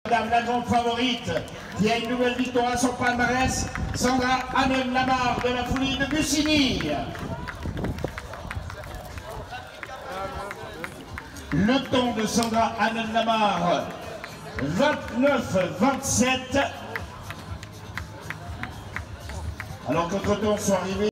Madame la grande favorite, qui a une nouvelle victoire à son palmarès, Sandra Annen-Lamar de la Folie de Bussigny. Le temps de Sandra Annen-Lamar, 29-27. Alors qu'entre-temps sont arrivés